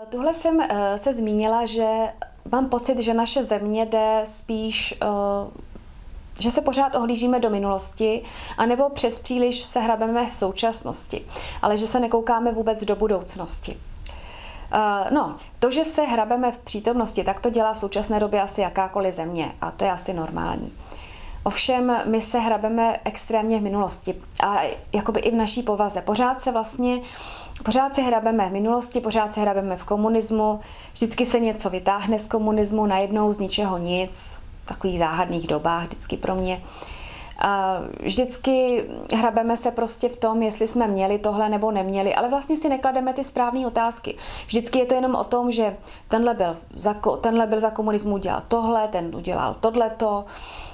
Tuhle jsem se zmínila, že mám pocit, že naše země jde spíš, že se pořád ohlížíme do minulosti, anebo přes příliš se hrabeme v současnosti, ale že se nekoukáme vůbec do budoucnosti. To, že se hrabeme v přítomnosti, tak to dělá v současné době asi jakákoliv země a to je asi normální. Ovšem, my se hrabeme extrémně v minulosti a jakoby i v naší povaze. Pořád se hrabeme v minulosti, pořád se hrabeme v komunismu, vždycky se něco vytáhne z komunismu, najednou z ničeho nic, v takových záhadných dobách vždycky pro mě. Vždycky hrabeme se prostě v tom, jestli jsme měli tohle nebo neměli, ale vlastně si neklademe ty správné otázky. Vždycky je to jenom o tom, že tenhle byl za komunismu udělal tohle, ten udělal tohleto,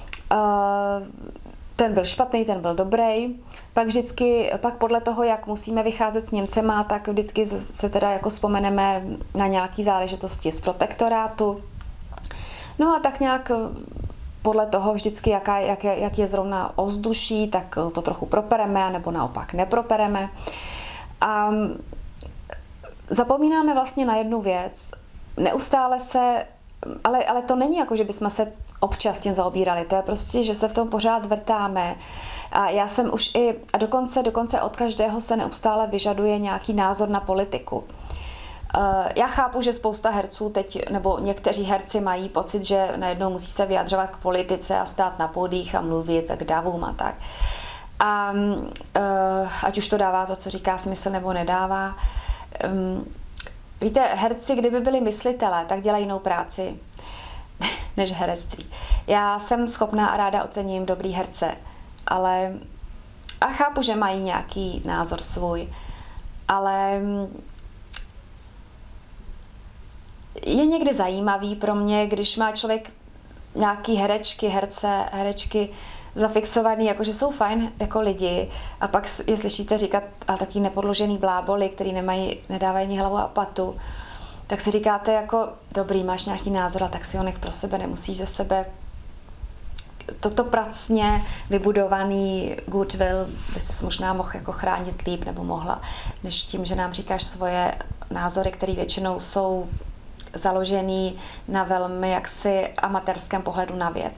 ten byl špatný, ten byl dobrý. Pak podle toho, jak musíme vycházet s Němcema, tak vždycky se teda jako vzpomeneme na nějaké záležitosti z protektorátu. No a tak nějak podle toho vždycky, jak je zrovna ovzduší, tak to trochu propereme, nebo naopak nepropereme. A zapomínáme vlastně na jednu věc. Neustále se, ale to není jako, že bychom se občas tím zaobírali. To je prostě, že se v tom pořád vrtáme. A já jsem už a dokonce od každého se neustále vyžaduje nějaký názor na politiku. Já chápu, že spousta herců teď, nebo někteří herci mají pocit, že najednou musí se vyjadřovat k politice a stát na pódiích a mluvit k davům a tak. A ať už to dává to, co říká, smysl nebo nedává. Víte, herci, kdyby byli myslitelé, tak dělají jinou práci než herectví. Já jsem schopná a ráda ocením dobrý herce, ale a chápu, že mají nějaký názor svůj, ale je někdy zajímavý pro mě, když má člověk nějaký herečky zafixovaný, jakože jsou fajn jako lidi a pak je slyšíte říkat a taky nepodložený bláboli, který nedávají ani hlavu a patu, tak si říkáte jako dobrý, máš nějaký názor a tak si ho nech pro sebe, nemusíš ze sebe. Toto pracně vybudovaný goodwill by si možná mohl jako chránit líp nebo mohla, než tím, že nám říkáš svoje názory, které většinou jsou založený na velmi jaksi amatérském pohledu na věc.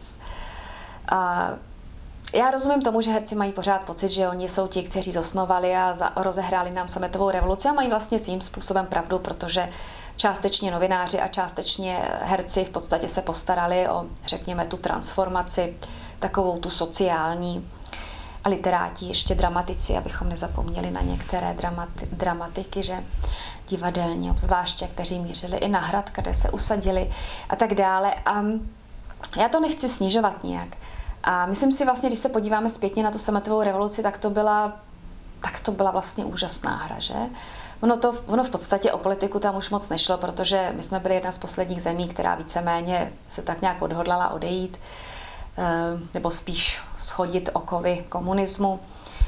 Já rozumím tomu, že herci mají pořád pocit, že oni jsou ti, kteří zosnovali a rozehráli nám sametovou revoluci a mají vlastně svým způsobem pravdu, protože částečně novináři a částečně herci v podstatě se postarali o, řekněme, tu transformaci, takovou tu sociální, a literáti, ještě dramatici, abychom nezapomněli na některé dramatiky, že divadelní, obzvláště, kteří mířili i na hrad, kde se usadili a tak dále. A já to nechci snižovat nijak. A myslím si vlastně, když se podíváme zpětně na tu sametovou revoluci, tak to byla vlastně úžasná hra, že? Ono v podstatě o politiku tam už moc nešlo, protože my jsme byli jedna z posledních zemí, která víceméně se tak nějak odhodlala odejít, nebo spíš schodit okovy komunismu.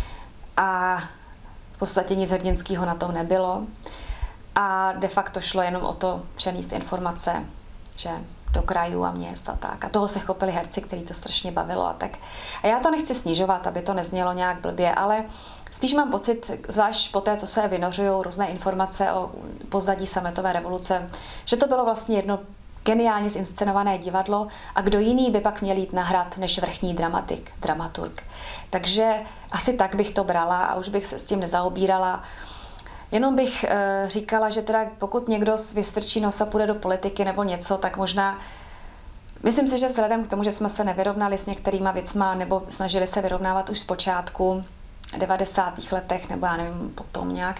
A v podstatě nic hrdinského na tom nebylo. A de facto šlo jenom o to přenést informace, že do krajů a měst a tak. A toho se chopili herci, který to strašně bavilo a tak. A já to nechci snižovat, aby to neznělo nějak blbě, ale spíš mám pocit, zvlášť po té, co se vynořují různé informace o pozadí sametové revoluce, že to bylo vlastně jedno geniálně zinscenované divadlo a kdo jiný by pak měl jít na hrad než vrchní dramaturg. Takže asi tak bych to brala a už bych se s tím nezaobírala. Jenom bych říkala, že teda pokud někdo vystrčí nos a půjde do politiky nebo něco, tak možná, myslím si, že vzhledem k tomu, že jsme se nevyrovnali s některýma věcma nebo snažili se vyrovnávat už z počátku 90. letech nebo já nevím, potom nějak,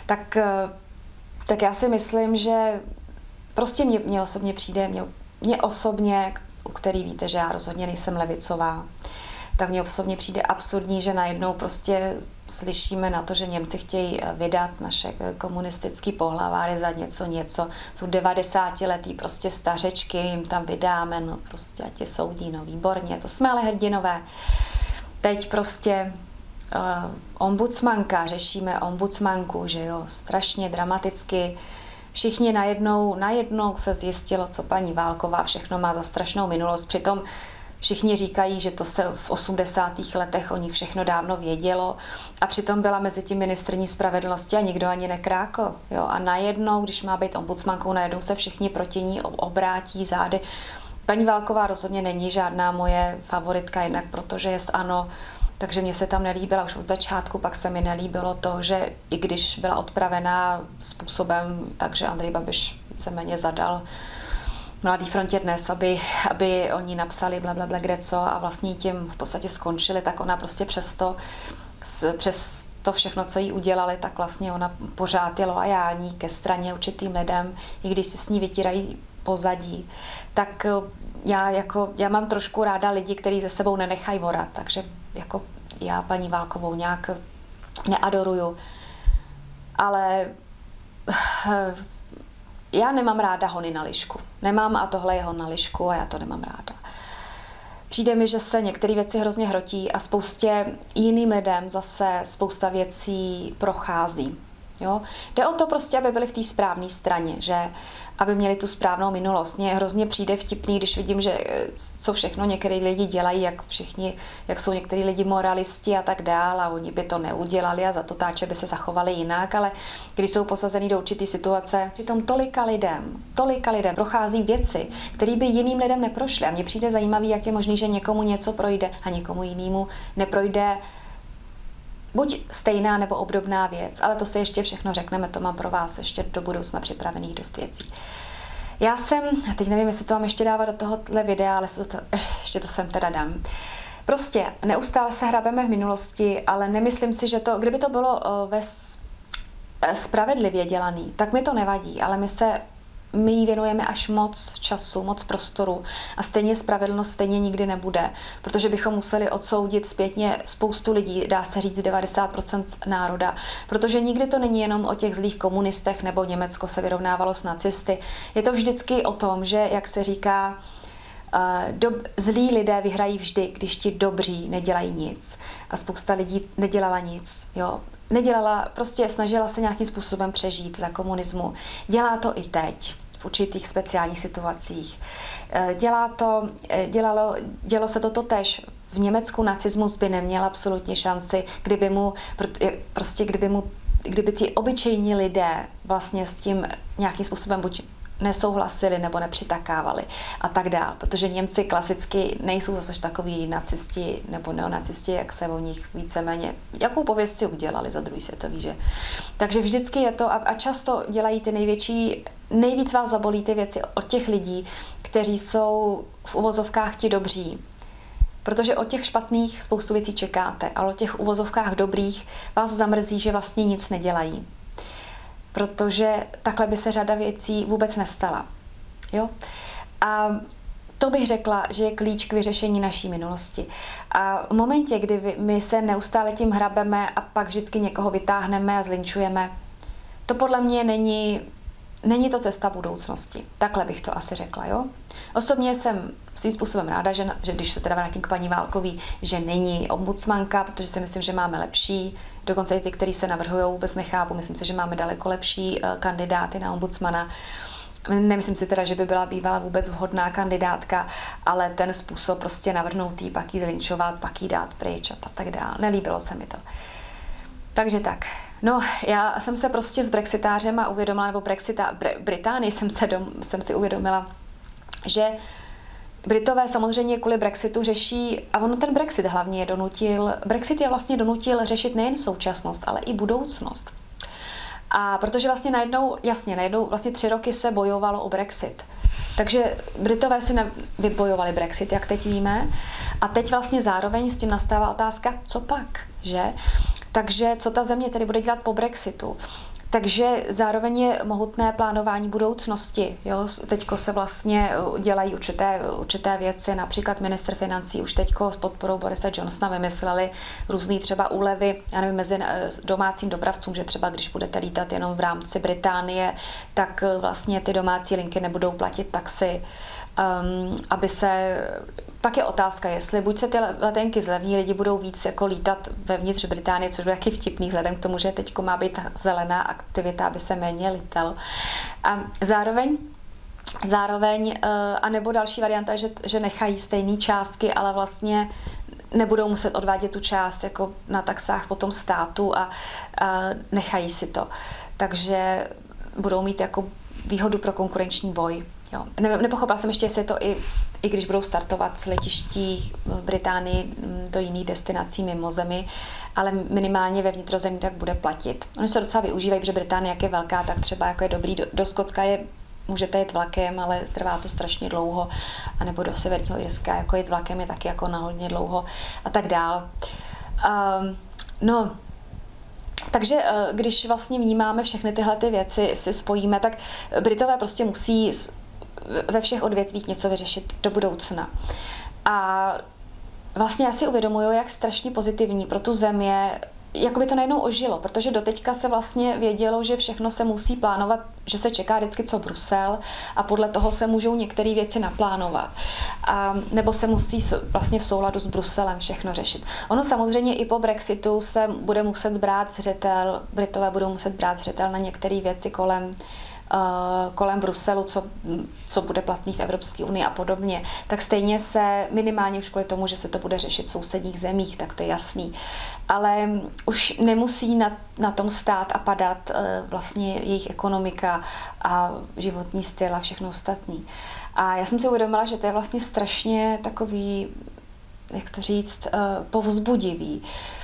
tak já si myslím, že prostě mně osobně přijde, mě osobně, u který víte, že já rozhodně nejsem levicová, tak mně osobně přijde absurdní, že najednou prostě slyšíme na to, že Němci chtějí vydat naše komunistický pohlaváry za něco. Jsou 90letý prostě stařečky, jim tam vydáme, no prostě ať je soudí, no výborně, to jsme ale hrdinové. Teď prostě ombudsmanka, řešíme ombudsmanku, že jo, strašně dramaticky. Všichni najednou se zjistilo, co paní Válková všechno má za strašnou minulost. Přitom Všichni říkají, že to se v 80. letech o ní všechno dávno vědělo a přitom byla mezi tím ministryní spravedlnosti a nikdo ani nekrákl. Jo? A najednou, když má být ombudsmankou, najednou se všichni proti ní obrátí zády. Paní Válková rozhodně není žádná moje favoritka, jednak protože je z ANO, takže mě se tam nelíbila už od začátku, pak se mi nelíbilo to, že i když byla odpravená způsobem, takže Andrej Babiš víceméně zadal Mladý frontě Dnes, aby oni napsali blablabla greco a vlastně tím v podstatě skončili, tak ona prostě přes to všechno, co jí udělali, tak vlastně ona pořád je loajální ke straně určitým lidem, i když si s ní vytírají pozadí. Tak já mám trošku ráda lidi, kteří ze sebou nenechají vorat, takže jako já paní Válkovou nějak neadoruju. Ale já nemám ráda hony na lišku. Nemám a tohle je hon na lišku a já to nemám ráda. Přijde mi, že se některé věci hrozně hrotí a spoustě jiným lidem zase spousta věcí prochází. Jo? Jde o to prostě, aby byli v té správné straně, že aby měli tu správnou minulost. Mně hrozně přijde vtipný, když vidím, že co všechno některé lidi dělají, jak jsou některý lidi moralisti a tak dál a oni by to neudělali a za to táče by se zachovali jinak, ale když jsou posazený do určité situace, přitom tolika lidem prochází věci, které by jiným lidem neprošly. A mně přijde zajímavý, jak je možný, že někomu něco projde a někomu jinému neprojde buď stejná nebo obdobná věc, ale to si ještě všechno řekneme, to mám pro vás ještě do budoucna připravených dost věcí. Já jsem, teď nevím, jestli to mám ještě dávat do tohohle videa, ale ještě to sem teda dám. Prostě neustále se hrabeme v minulosti, ale nemyslím si, že to, kdyby to bylo spravedlivě dělaný, tak mi to nevadí, ale my jí věnujeme až moc času, moc prostoru a stejně spravedlnost stejně nikdy nebude, protože bychom museli odsoudit zpětně spoustu lidí, dá se říct 90% národa, protože nikdy to není jenom o těch zlých komunistech nebo Německo se vyrovnávalo s nacisty. Je to vždycky o tom, že, jak se říká, zlí lidé vyhrají vždy, když ti dobří nedělají nic. A spousta lidí nedělala nic. Jo. Prostě snažila se nějakým způsobem přežít za komunismu. Dělá to i teď, v určitých speciálních situacích. Dělo se toto též. V Německu nacismus by neměl absolutně šanci, kdyby ti obyčejní lidé vlastně s tím nějakým způsobem buď nesouhlasili nebo nepřitakávali a tak dál, protože Němci klasicky nejsou zase takový nacisti nebo neonacisti, jak se o nich víceméně, jakou pověst si udělali za druhý světový, že? Takže vždycky je to a často dělají ty nejvíc vás zabolí ty věci od těch lidí, kteří jsou v uvozovkách ti dobří. Protože od těch špatných spoustu věcí čekáte, ale od těch uvozovkách dobrých vás zamrzí, že vlastně nic nedělají. Protože takhle by se řada věcí vůbec nestala. Jo? A to bych řekla, že je klíč k vyřešení naší minulosti. A v momentě, kdy my se neustále tím hrabeme a pak vždycky někoho vytáhneme a zlinčujeme, to podle mě není to cesta budoucnosti. Takhle bych to asi řekla. Jo? Osobně jsem svým způsobem ráda, že když se teda vrátím k paní Válkový, že není ombudsmanka, protože si myslím, že máme lepší. Dokonce i ty, kteří se navrhují, vůbec nechápu. Myslím si, že máme daleko lepší kandidáty na ombudsmana. Nemyslím si teda, že by byla bývala vůbec vhodná kandidátka, ale ten způsob prostě navrhnout jí, pak jí zlinčovat, pak jí dát pryč a tak dále. Nelíbilo se mi to. Takže tak. No, já jsem se prostě s brexitářem a uvědomila, nebo Británii jsem si uvědomila, že Britové samozřejmě kvůli Brexitu řeší, a ono ten Brexit hlavně Brexit je vlastně donutil řešit nejen současnost, ale i budoucnost. A protože vlastně najednou vlastně 3 roky se bojovalo o Brexit. Takže Britové si vybojovali Brexit, jak teď víme, a teď vlastně zároveň s tím nastává otázka, co pak, že? Takže co ta země tedy bude dělat po Brexitu? Takže zároveň je mohutné plánování budoucnosti. Jo? Teďko se vlastně dělají určité věci, například ministr financí už teďko s podporou Borise Johnsona vymysleli různý třeba úlevy, já nevím, mezi domácím dopravcům, že třeba když budete lítat jenom v rámci Británie, tak vlastně ty domácí linky nebudou platit taxi, aby se... Pak je otázka, jestli buď se ty letenky zlevní, lidi budou víc jako lítat vevnitř Británie, což bude taky vtipný vzhledem k tomu, že teďko má být zelená aktivita, aby se méně lítalo. A zároveň Zároveň, anebo další varianta, že nechají stejné částky, ale vlastně nebudou muset odvádět tu část jako na taxách potom státu a nechají si to. Takže budou mít jako výhodu pro konkurenční boj. Jo. Nepochopila jsem ještě, jestli je to i když budou startovat z letiští v Británii do jiných destinací mimo zemi, ale minimálně ve vnitrozemí tak bude platit. Oni se docela využívají, protože Británie, jak je velká, tak třeba jako je dobrý. Do Skotska můžete jet vlakem, ale trvá to strašně dlouho, anebo do Severního Irska, jako jet vlakem je taky jako na hodně dlouho a tak dál. Takže když vlastně vnímáme všechny tyhle ty věci, si spojíme, tak Britové prostě musí ve všech odvětvích něco vyřešit do budoucna. A vlastně já si uvědomuju, jak strašně pozitivní pro tu zemi je, jako by to najednou ožilo, protože doteďka se vlastně vědělo, že všechno se musí plánovat, že se čeká vždycky co Brusel a podle toho se můžou některé věci naplánovat. Nebo se musí vlastně v souladu s Bruselem všechno řešit. Ono samozřejmě i po Brexitu se bude muset brát zřetel, Britové budou muset brát zřetel na některé věci kolem Bruselu, co bude platný v Evropské unii a podobně, tak stejně se minimálně už kvůli tomu, že se to bude řešit v sousedních zemích, tak to je jasný. Ale už nemusí na tom stát a padat vlastně jejich ekonomika a životní styl a všechno ostatní. A já jsem si uvědomila, že to je vlastně strašně takový, jak to říct, povzbudivý.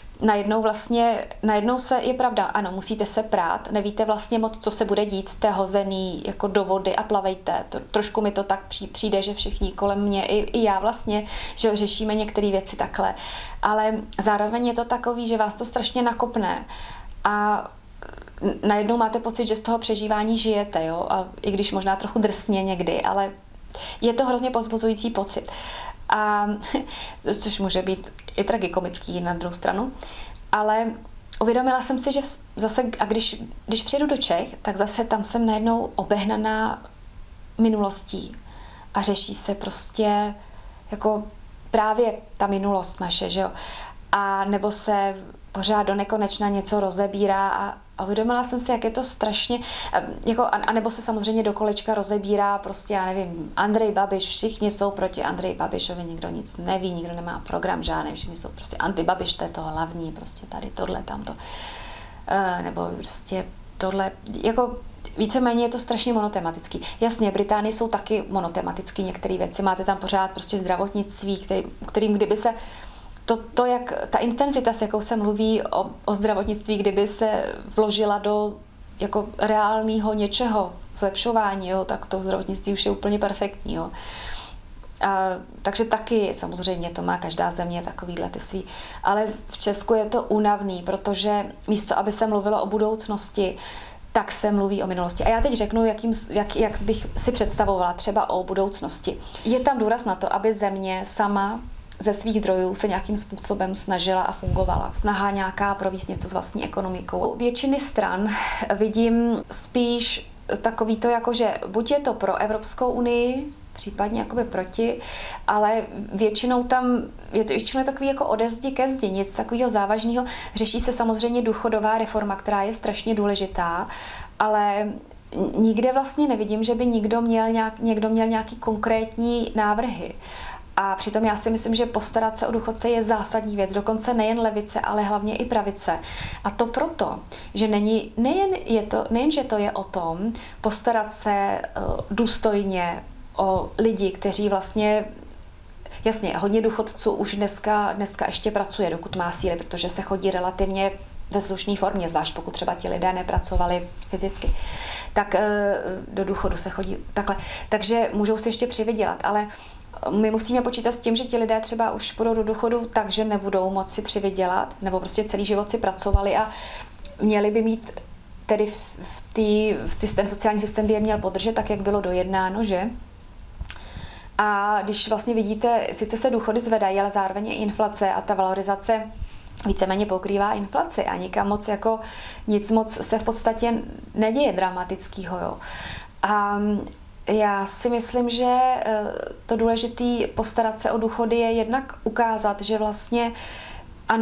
Najednou je pravda, ano, musíte se prát, nevíte vlastně moc, co se bude dít, jste hozený jako do vody a plavejte. Trošku mi to tak přijde, že všichni kolem mě, i já vlastně, že řešíme některé věci takhle. Ale zároveň je to takový, že vás to strašně nakopne a najednou máte pocit, že z toho přežívání žijete, jo? A i když možná trochu drsně někdy, ale je to hrozně povzbuzující pocit. A což může být i tragikomický na druhou stranu, ale uvědomila jsem si, že zase, a když přijedu do Čech, tak zase tam jsem najednou obehnaná minulostí a řeší se prostě jako právě ta minulost naše, že jo. A nebo se pořád do nekonečna něco rozebírá a uvědomila jsem si, jak je to strašně, jako, a nebo se samozřejmě do kolečka rozebírá prostě, já nevím, Andrej Babiš, všichni jsou proti Andreji Babišovi, nikdo nic neví, nikdo nemá program žádný, všichni jsou prostě anti-Babiš, to je to hlavní, prostě tady tohle, tamto, nebo prostě tohle, jako víceméně je to strašně monotematický. Jasně, v Británii jsou taky monotematický některé věci, máte tam pořád prostě zdravotnictví, kterým kdyby se to, jak ta intenzita, s jakou se mluví o zdravotnictví, kdyby se vložila do jako reálného něčeho, zlepšování, jo, tak to zdravotnictví už je úplně perfektní. Jo. Takže taky samozřejmě to má každá země takovýhle ty svý. Ale v Česku je to únavný, protože místo, aby se mluvilo o budoucnosti, tak se mluví o minulosti. A já teď řeknu, jak bych si představovala třeba o budoucnosti. Je tam důraz na to, aby země sama ze svých zdrojů se nějakým způsobem snažila a fungovala. Snaha nějaká provést něco s vlastní ekonomikou. Většiny stran vidím spíš takový to, jako že buď je to pro Evropskou unii, případně jakoby proti, ale většinou je takový jako ode zdi ke zdi, nic takového závažného. Řeší se samozřejmě důchodová reforma, která je strašně důležitá, ale nikde vlastně nevidím, že by někdo měl nějaký konkrétní návrhy. A přitom já si myslím, že postarat se o důchodce je zásadní věc, dokonce nejen levice, ale hlavně i pravice. A to proto, že nejenže to je o tom postarat se důstojně o lidi, kteří vlastně, jasně, hodně důchodců už dneska ještě pracuje, dokud má síly, protože se chodí relativně ve slušné formě, zvlášť pokud třeba ti lidé nepracovali fyzicky, tak do důchodu se chodí takhle. Takže můžou si ještě přivydělat, ale my musíme počítat s tím, že ti lidé třeba už půjdou do důchodu tak, že nebudou moci přivydělat, nebo prostě celý život si pracovali a měli by mít, tedy ten sociální systém by je měl podržet tak, jak bylo dojednáno, že? A když vlastně vidíte, sice se důchody zvedají, ale zároveň je inflace a ta valorizace víceméně pokrývá inflaci a nic moc se v podstatě neděje dramatického, jo. A já si myslím, že to důležité postarat se o důchody je jednak ukázat, že vlastně ano,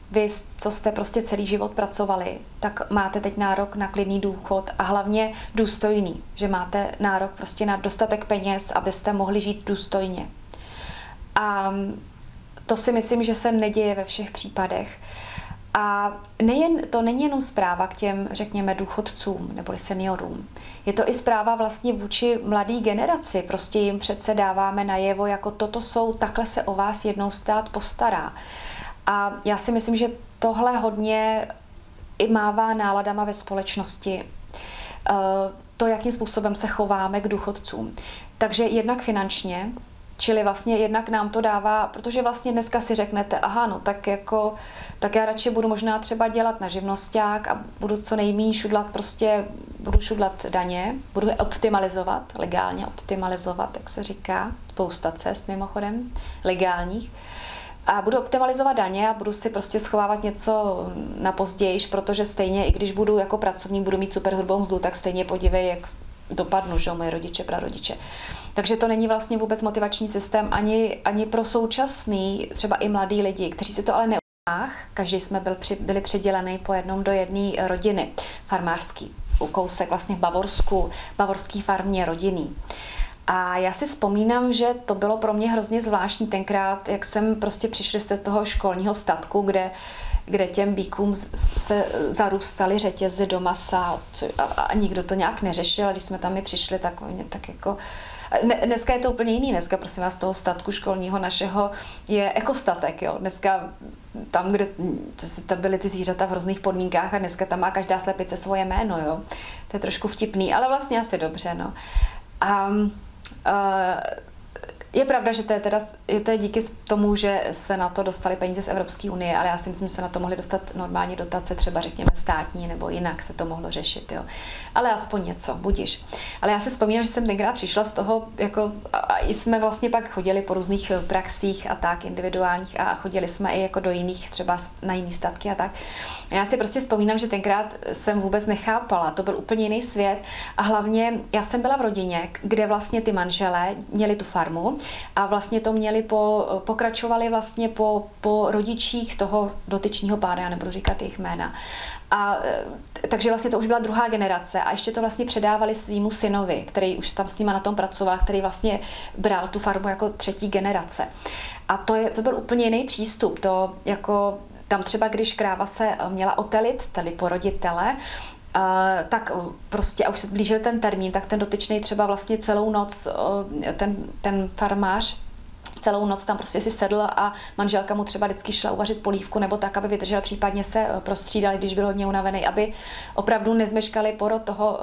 vy, co jste prostě celý život pracovali, tak máte teď nárok na klidný důchod a hlavně důstojný, že máte nárok prostě na dostatek peněz, abyste mohli žít důstojně. A to si myslím, že se neděje ve všech případech. A to není jenom zpráva k těm, řekněme, důchodcům neboli seniorům. Je to i zpráva vlastně vůči mladé generaci. Prostě jim přece dáváme najevo, jako takhle se o vás jednou stát postará. A já si myslím, že tohle hodně i mává náladama ve společnosti. To, jakým způsobem se chováme k důchodcům. Takže jednak finančně, čili vlastně jednak nám to dává, protože vlastně dneska si řeknete, aha, no tak já radši budu možná třeba dělat na živnosťák a budu co nejméně šudlat, prostě budu šudlat daně, budu je optimalizovat, legálně optimalizovat, jak se říká, spousta cest mimochodem, legálních. A budu optimalizovat daně a budu si prostě schovávat něco na pozdějiš, protože stejně, i když budu jako pracovník, budu mít super hrubou mzdu, tak stejně podívej, jak dopadnu, že moje rodiče, prarodiče. Takže to není vlastně vůbec motivační systém ani pro současný, třeba i mladý lidi, kteří si to ale každý jsme byli přidělený po jednom do jedné rodiny farmářský, u kousek vlastně v Bavorsku, bavorský farmě rodinný. A já si vzpomínám, že to bylo pro mě hrozně zvláštní tenkrát, jak jsem prostě přišli z toho školního statku, kde těm býkům se zarůstaly řetězy do masa a nikdo to nějak neřešil. A když jsme tam i přišli, tak jako... Dneska je to úplně jiný. Dneska, prosím vás, toho statku školního našeho je ekostatek. Jo. Dneska tam, kde tam byly ty zvířata v hrozných podmínkách a dneska tam má každá slepice svoje jméno. Jo. To je trošku vtipný, ale vlastně asi dobře. No. A je pravda, že to je díky tomu, že se na to dostali peníze z Evropské unie, ale já si myslím, že se na to mohly dostat normální dotace, třeba řekněme státní, nebo jinak se to mohlo řešit. Jo. Ale aspoň něco, budiš. Ale já si vzpomínám, že jsem tenkrát přišla z toho, jako, a jsme vlastně pak chodili po různých praxích a tak, individuálních, a chodili jsme i jako do jiných, třeba na jiný statky a tak. A já si prostě vzpomínám, že tenkrát jsem vůbec nechápala, to byl úplně jiný svět a hlavně já jsem byla v rodině, kde vlastně ty manželé měli tu farmu a vlastně to měli pokračovali vlastně po rodičích toho dotyčního pána, já nebudu říkat jejich jména. Takže vlastně to už byla druhá generace a ještě to vlastně předávali svýmu synovi, který už tam s nima na tom pracoval, který vlastně bral tu farmu jako třetí generace. A to byl úplně jiný přístup. To jako tam třeba, když kráva se měla otelit, tedy porodit tele, tak prostě, a už se blížil ten termín, tak ten dotyčný třeba vlastně celou noc, ten farmář, celou noc tam prostě si sedl a manželka mu třeba vždycky šla uvařit polívku nebo tak, aby vydržel, případně se prostřídali, když byl hodně unavený, aby opravdu nezmeškali porod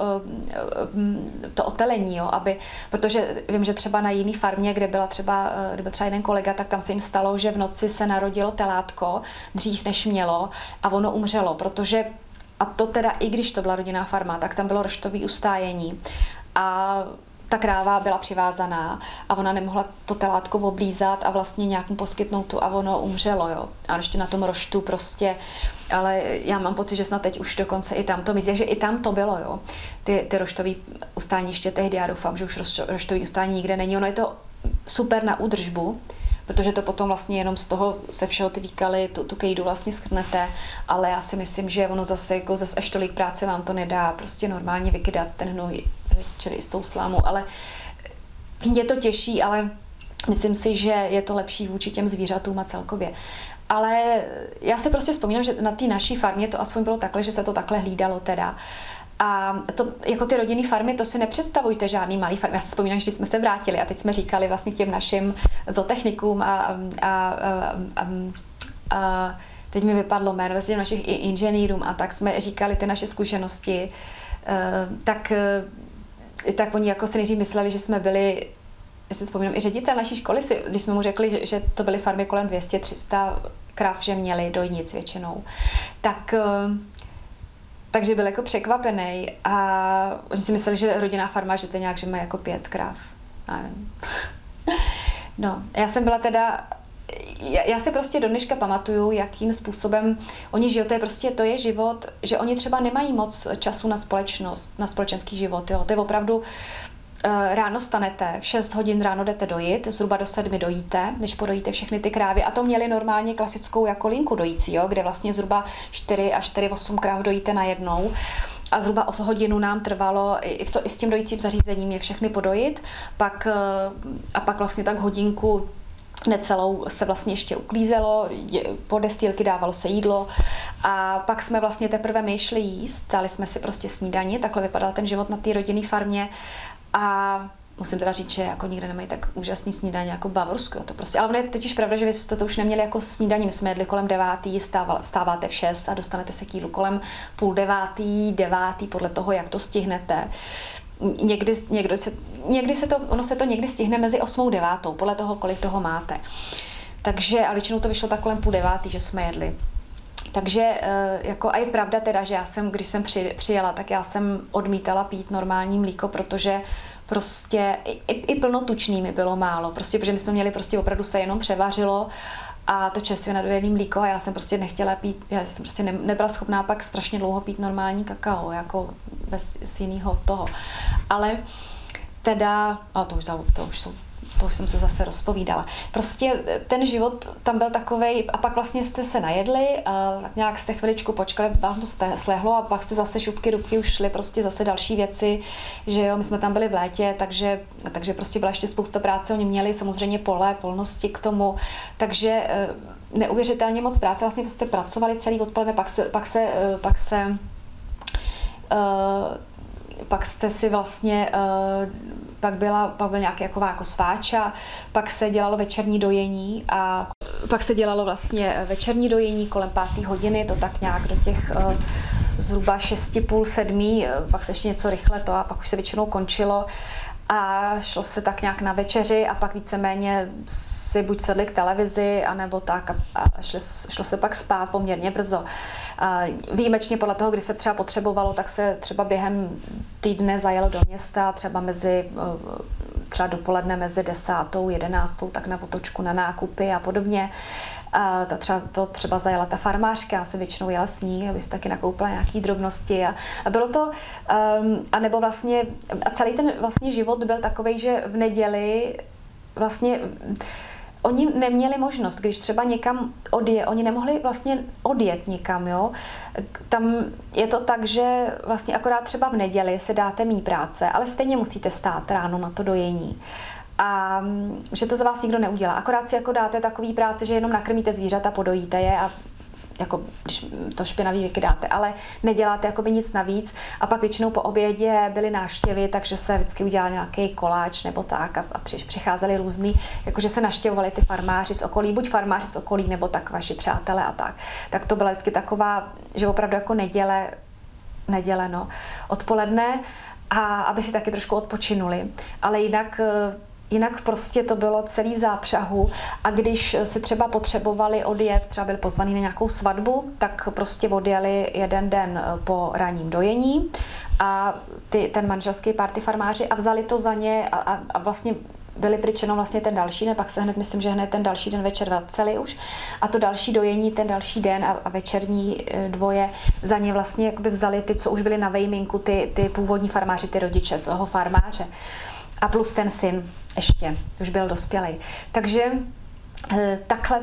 to otelení, jo, protože vím, že třeba na jiný farmě, kde byl třeba jeden kolega, tak tam se jim stalo, že v noci se narodilo telátko dřív než mělo a ono umřelo, protože a to teda, i když to byla rodinná farma, tak tam bylo roštový ustájení a ta kráva byla přivázaná a ona nemohla to telátko oblízat a vlastně nějak mu poskytnout tu a ono umřelo, jo. A ještě na tom roštu prostě, ale já mám pocit, že snad teď už dokonce i tam to myslí, že i tam to bylo, jo. Ty roštový ustání ještě tehdy, já doufám, že už roštový ustání nikde není, ono je to super na údržbu, protože to potom vlastně jenom z toho se všeho ty výkaly, tu kejdu vlastně skrnete, ale já si myslím, že ono zase až tolik práce vám to nedá prostě normálně vykydat ten hnůj, čili s tou slámou, ale je to těžší, ale myslím si, že je to lepší vůči těm zvířatům a celkově. Ale já si prostě vzpomínám, že na té naší farmě to aspoň bylo takhle, že se to takhle hlídalo teda. A to, jako ty rodinné farmy, to si nepředstavujte žádný malý farmy. Já si vzpomínám, že když jsme se vrátili a teď jsme říkali vlastně těm našim zootechnikům a teď mi vypadlo jméno vlastně našich inženýrům a tak jsme říkali ty naše zkušenosti, tak oni jako si nejdřív mysleli, že jsme byli, já si vzpomínám, i ředitel naší školy, když jsme mu řekli, že to byly farmy kolem 200-300 krav, že měli dojnic většinou, takže byl jako překvapený a oni si mysleli, že rodinná farma, že to nějak, že má jako 5 krav. No, já jsem byla teda, já si prostě do dneška pamatuju, jakým způsobem oni žijou, to je život, že oni třeba nemají moc času na společnost, na společenský život, jo. To je opravdu, ráno stanete, v 6 hodin ráno jdete dojít, zhruba do 7 dojíte, než podojíte všechny ty krávy. A to měli normálně klasickou jako linku dojící, jo, kde vlastně zhruba 4 až 4-8 kráv dojíte najednou. A zhruba o hodinu nám trvalo i s tím dojícím zařízením je všechny podojit. A pak vlastně tak hodinku necelou se vlastně ještě uklízelo, po destýlky dávalo se jídlo a pak jsme vlastně teprve my šli jíst, dali jsme si prostě snídani, takhle vypadal ten život na té rodinné farmě a musím teda říct, že jako nikde nemají tak úžasný snídaně jako v Bavorsku, to prostě. Ale ono je totiž pravda, že vy jste to už neměli jako snídaní, my jsme jedli kolem 9, vstáváte v 6 a dostanete se k jídlu kolem 8:30, 9, podle toho, jak to stihnete. Někdy se to někdy stihne mezi 8 a 9, podle toho, kolik toho máte. Takže, a většinou to vyšlo tak kolem 8:30, že jsme jedli. Takže jako a je pravda teda, že když jsem přijela, tak já jsem odmítala pít normální mlíko, protože prostě i plnotučný mi bylo málo, prostě, protože my jsme měli prostě opravdu se jenom převařilo a to čerstvě nadojený mlíko a já jsem prostě nechtěla pít, já jsem prostě nebyla schopná pak strašně dlouho pít normální kakao, jako bez jiného toho. Ale teda, to už jsem se zase rozpovídala. Prostě ten život tam byl takovej a pak vlastně jste se najedli, tak nějak jste chviličku počkali, vám to slehlo a pak jste zase šupky, dubky už šly prostě zase další věci, že jo, my jsme tam byli v létě, takže prostě byla ještě spousta práce, oni měli samozřejmě polnosti k tomu, takže neuvěřitelně moc práce, vlastně prostě pracovali celý odpoledne, pak jste si vlastně, pak byl nějaký jako sváča, pak se dělalo večerní dojení a pak se dělalo vlastně večerní dojení kolem 5. hodiny, to tak nějak do těch zhruba 6:30, 7, pak se ještě něco rychle to a pak už se většinou končilo a šlo se tak nějak na večeři a pak víceméně si buď sedli k televizi, anebo tak a šlo se pak spát poměrně brzo. Výjimečně podle toho, kdy se třeba potřebovalo, tak se třeba během týdne zajelo do města, třeba dopoledne mezi 10. a 11. tak na otočku na nákupy a podobně. To třeba zajela ta farmářka, já jsem většinou jela s ní, aby si taky nakoupila nějaké drobnosti a bylo to, anebo vlastně, a celý ten vlastně život byl takovej, že v neděli vlastně oni neměli možnost, když třeba někam oni nemohli vlastně odjet někam, jo. Tam je to tak, že vlastně akorát třeba v neděli se dáte méně práce, ale stejně musíte stát ráno na to dojení. A že to za vás nikdo neudělá. Akorát si jako dáte takový práce, že jenom nakrmíte zvířata, podojíte je a jako když to špinavý vykydáte, ale neděláte jakoby nic navíc a pak většinou po obědě byly návštěvy, takže se vždycky udělal nějaký koláč nebo tak a přicházeli různý, jakože se navštěvovali ty farmáři z okolí, buď farmáři z okolí nebo tak vaši přátelé a tak. Tak to byla vždycky taková, že opravdu jako neděle odpoledne a aby si taky trošku odpočinuli, ale jinak prostě to bylo celý v zápřahu a když si třeba potřebovali odjet, třeba byli pozvaní na nějakou svatbu, tak prostě odjeli jeden den po ranním dojení a ten manželský pár, ty farmáři a vzali to za ně a vlastně byli pryčeno vlastně ten další den, pak se myslím, že hned ten další den večer vraceli už a to další dojení, ten další den a večerní dvoje za ně vlastně jakoby vzali ty, co už byli na vejminku, ty původní farmáři, ty rodiče toho farmáře. A plus ten syn ještě, už byl dospělej. Takže takhle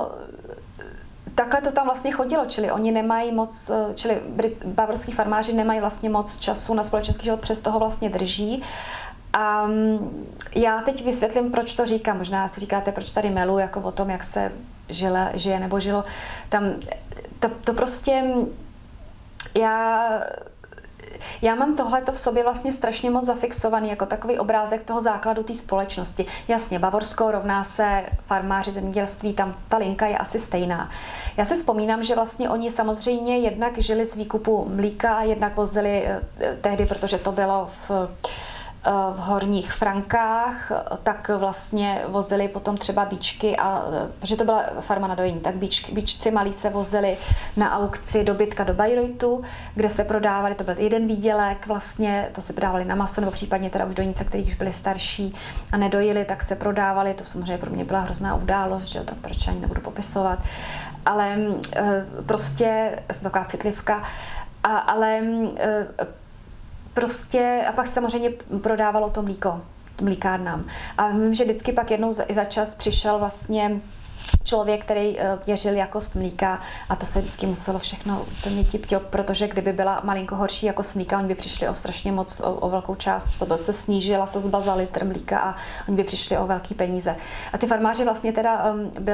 to tam vlastně chodilo, čili oni nemají moc, čili bavorský farmáři nemají vlastně moc času na společenský život, přes toho vlastně drží. A já teď vysvětlím, proč to říkám. Možná si říkáte, proč tady melu jako o tom, jak se žije nebo žilo. Tam to prostě já mám tohleto v sobě vlastně strašně moc zafixovaný jako takový obrázek toho základu té společnosti. Jasně, Bavorsko rovná se farmáři, zemědělství, tam ta linka je asi stejná. Já si vzpomínám, že vlastně oni samozřejmě jednak žili z výkupu mlíka, jednak vozili tehdy, protože to bylo v Horních Frankách, tak vlastně vozili potom třeba bíčky, protože to byla farma na dojení, tak bíčci malí se vozili na aukci dobytka do Bayreuthu, kde se prodávali, to byl jeden výdělek vlastně, to se prodávali na maso, nebo případně teda už dojnice, kteří už byli starší a nedojili, tak se prodávali, to samozřejmě pro mě byla hrozná událost, že jo, tak proč ani nebudu popisovat, ale prostě jsem taková citlivka, ale prostě, a pak samozřejmě prodávalo to mlíko mlíkárnám. A vím, že vždycky pak jednou za čas přišel vlastně člověk, který měřil jakost mlíka a to se vždycky muselo všechno úplně tip-top, protože kdyby byla malinko horší jakost mlíka, oni by přišli o strašně moc, o velkou část, to by se snížila sazba za litr mlíka a oni by přišli o velký peníze. A ty farmáři vlastně teda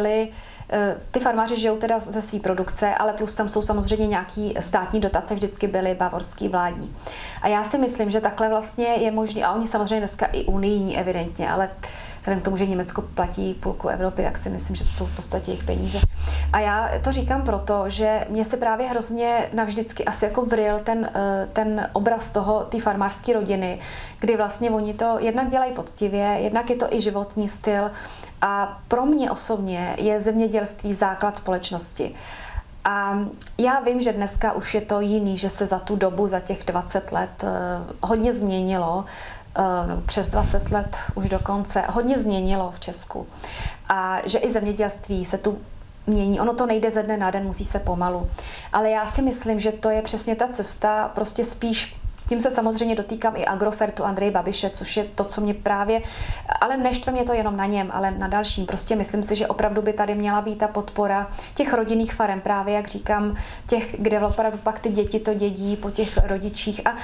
ty farmáři žijou teda ze své produkce, ale plus tam jsou samozřejmě nějaký státní dotace, vždycky byly bavorský vládní. A já si myslím, že takhle vlastně je možný, a oni samozřejmě dneska i unijní evidentně, ale vzhledem k tomu, že Německo platí půlku Evropy, tak si myslím, že to jsou v podstatě jejich peníze. A já to říkám proto, že mě se právě hrozně navždycky asi jako vril ten obraz toho, té farmářské rodiny, kdy vlastně oni to jednak dělají poctivě, jednak je to i životní styl a pro mě osobně je zemědělství základ společnosti. A já vím, že dneska už je to jiný, že se za tu dobu, za těch 20 let hodně změnilo, přes 20 let už dokonce, hodně změnilo v Česku. A že i zemědělství se tu mění. Ono to nejde ze dne na den, musí se pomalu. Ale já si myslím, že to je přesně ta cesta, prostě spíš, tím se samozřejmě dotýkám i Agrofertu Andreje Babiše, což je to, co mě právě, ale neštve mě to jenom na něm, ale na dalším. Prostě myslím si, že opravdu by tady měla být ta podpora těch rodinných farem, právě jak říkám, těch, kde opravdu pak ty děti to dědí po těch rodičích a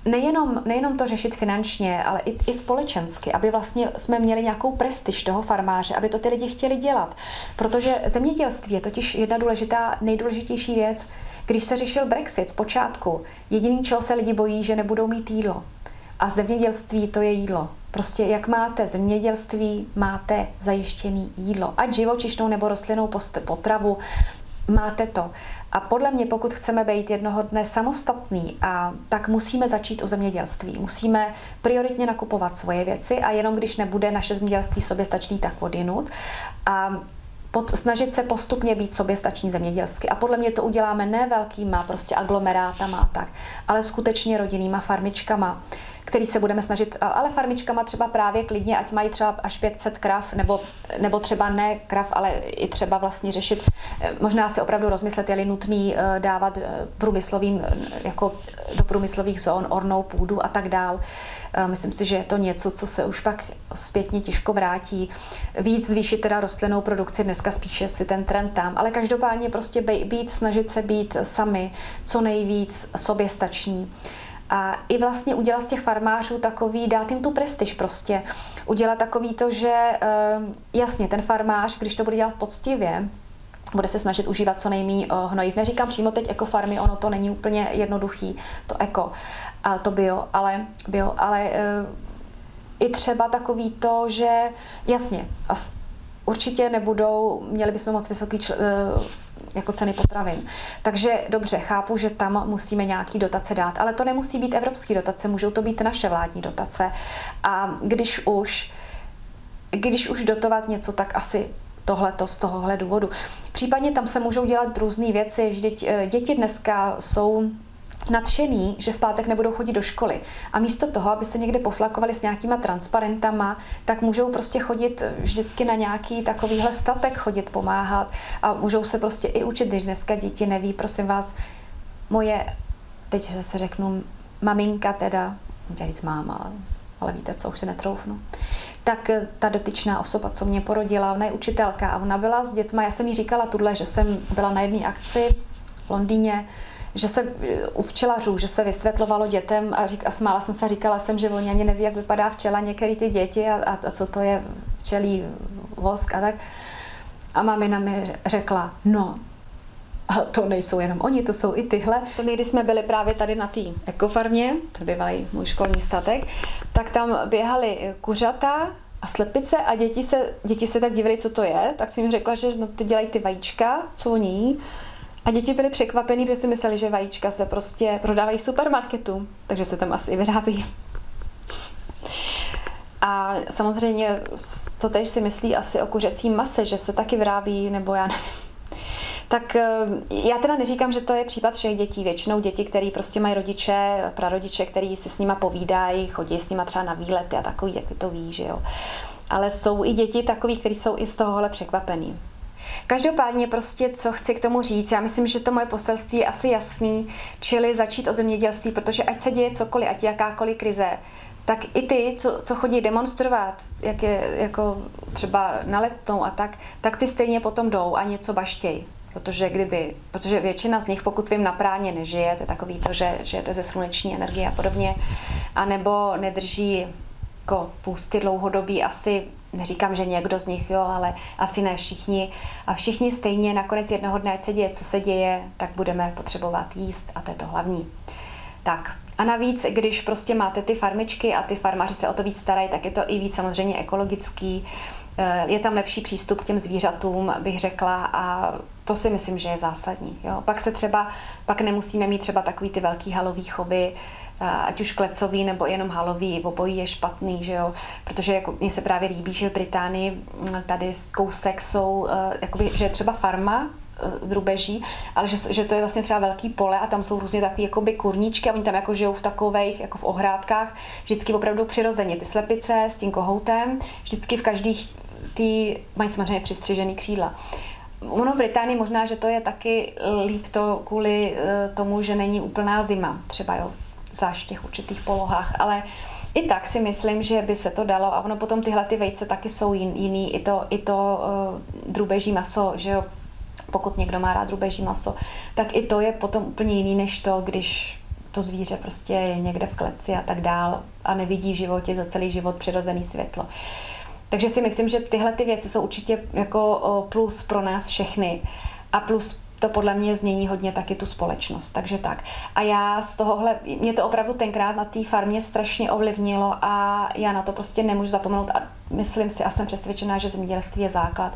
nejenom to řešit finančně, ale i společensky, aby vlastně jsme měli nějakou prestiž toho farmáře, aby to ty lidi chtěli dělat. Protože zemědělství je totiž jedna nejdůležitější věc. Když se řešil Brexit zpočátku, jediný, čeho se lidi bojí, že nebudou mít jídlo. A zemědělství to je jídlo. Prostě jak máte zemědělství, máte zajištěný jídlo. Ať živočišnou nebo rostlinnou potravu, máte to. A podle mě, pokud chceme být jednoho dne samostatný, tak musíme začít u zemědělství. Musíme prioritně nakupovat svoje věci a jenom když nebude naše zemědělství soběstačný, tak odjinud. A snažit se postupně být soběstační zemědělsky. A podle mě to uděláme ne velkýma prostě aglomerátama a tak, ale skutečně rodinnýma farmičkama, který se budeme snažit, ale farmičkama třeba právě klidně, ať mají třeba až 500 krav, nebo třeba ne krav, ale i třeba vlastně řešit, možná si opravdu rozmyslet, je-li nutný dávat průmyslovým, jako do průmyslových zón ornou půdu a tak dál. Myslím si, že je to něco, co se už pak zpětně těžko vrátí. Víc zvýšit teda rostlinnou produkci, dneska spíše si ten trend tam, ale každopádně prostě snažit se být sami co nejvíc soběstační. A i vlastně udělat z těch farmářů takový, dát jim tu prestiž prostě. Udělat takový to, že jasně, ten farmář, když to bude dělat poctivě, bude se snažit užívat co nejméně hnojiv. Neříkám přímo teď ekofarmy, ono to není úplně jednoduchý, to eko a to bio, ale i třeba takový to, že jasně, určitě měli bychom moc vysoký jako ceny potravin. Takže dobře, chápu, že tam musíme nějaký dotace dát, ale to nemusí být evropský dotace, můžou to být naše vládní dotace. A když už dotovat něco, tak asi tohleto z tohohle důvodu. Případně tam se můžou dělat různé věci, vždyť děti dneska jsou nadšený, že v pátek nebudou chodit do školy. A místo toho, aby se někde poflakovali s nějakýma transparentama, tak můžou prostě chodit vždycky na nějaký takovýhle statek, chodit pomáhat a můžou se prostě i učit, když dneska děti neví, prosím vás, teď se řeknu, maminka teda, můžu říct máma, ale víte co, už se netroufnu. Tak ta dotyčná osoba, co mě porodila, ona je učitelka a ona byla s dětma, já jsem jí říkala že jsem byla na jedné akci v Londýně, že se u včelařů, že se vysvětlovalo dětem a smála jsem se, říkala jsem, že oni ani neví, jak vypadá včela, některé ty děti a co to je včelí vosk a tak. A mamina mi řekla, no, a to nejsou jenom oni, to jsou i tyhle. To když jsme byli právě tady na té ekofarmě, to bývalý můj školní statek, tak tam běhaly kuřata a slepice a děti se tak divily, co to je, tak jsem jim řekla, že no, ty dělají ty vajíčka, co oni jí. A děti byly překvapený, protože si mysleli, že vajíčka se prostě prodávají v supermarketu, takže se tam asi vyrábí. A samozřejmě to též si myslí asi o kuřecím mase, že se taky vyrábí, nebo já nevím. Tak já teda neříkám, že to je případ všech dětí. Většinou děti, které prostě mají rodiče, prarodiče, který si s nima povídají, chodí s nima třeba na výlety a takový, jak to ví, že jo. Ale jsou i děti takový, kteří jsou i z tohohle překvapený. Každopádně prostě, co chci k tomu říct, já myslím, že to moje poselství je asi jasný, čili začít o zemědělství, protože ať se děje cokoliv, ať jakákoliv krize, tak i ty, co chodí demonstrovat, jak je jako třeba na Letnou a tak ty stejně potom jdou a něco baštěj. Protože většina z nich, pokud vím, na práně nežije, to je takový to, že žijete ze sluneční energie a podobně, anebo nedrží jako půsty dlouhodobí, asi neříkám, že někdo z nich, jo, ale asi ne všichni. A všichni stejně nakonec jednoho dne, ať se děje, co se děje, tak budeme potřebovat jíst a to je to hlavní. Tak. A navíc, když prostě máte ty farmičky a ty farmáři se o to víc starají, tak je to i víc samozřejmě ekologický. Je tam lepší přístup k těm zvířatům, bych řekla, a to si myslím, že je zásadní. Jo? Pak nemusíme mít třeba takový ty velký halový chovy, ať už klecový nebo jenom halový, obojí je špatný, že jo? Protože jako, mně se právě líbí, že v Británii tady kousek jsou, jakoby, že je třeba farma, drůbeží, ale že to je vlastně třeba velký pole a tam jsou různě takový jakoby kurníčky a oni tam jako žijou v takových, jako v ohrádkách, vždycky opravdu přirozeně. Ty slepice s tím kohoutem, vždycky v každých mají samozřejmě přistřižený křídla. Ono v Británii možná, že to je taky líp to kvůli tomu, že není úplná zima, třeba jo, zvlášť v těch určitých polohách, ale i tak si myslím, že by se to dalo a ono potom tyhle ty vejce taky jsou jiný, i to drůbeží maso, že jo, pokud někdo má rád drůbeží maso, tak i to je potom úplně jiný než to, když to zvíře prostě je někde v kleci a tak dál a nevidí v životě za celý život přirozený světlo. Takže si myslím, že tyhle ty věci jsou určitě jako plus pro nás všechny a plus to podle mě změní hodně taky tu společnost, takže tak. A já z tohohle, mě to opravdu tenkrát na té farmě strašně ovlivnilo a já na to prostě nemůžu zapomenout a myslím si a jsem přesvědčená, že zemědělství je základ.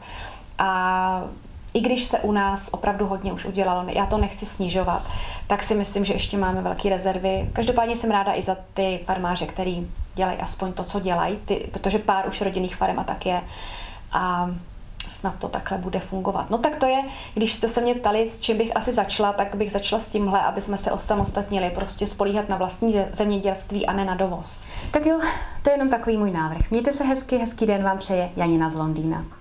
A i když se u nás opravdu hodně už udělalo, já to nechci snižovat, tak si myslím, že ještě máme velké rezervy. Každopádně jsem ráda i za ty farmáře, který dělají aspoň to, co dělají, protože pár už rodinných farem a tak je. A snad to takhle bude fungovat. No tak to je, když jste se mě ptali, s čím bych asi začala, tak bych začala s tímhle, aby jsme se osamostatnili, prostě spolíhat na vlastní zemědělství a ne na dovoz. Tak jo, to je jenom takový můj návrh. Mějte se hezky, hezký den vám přeje Janina z Londýna.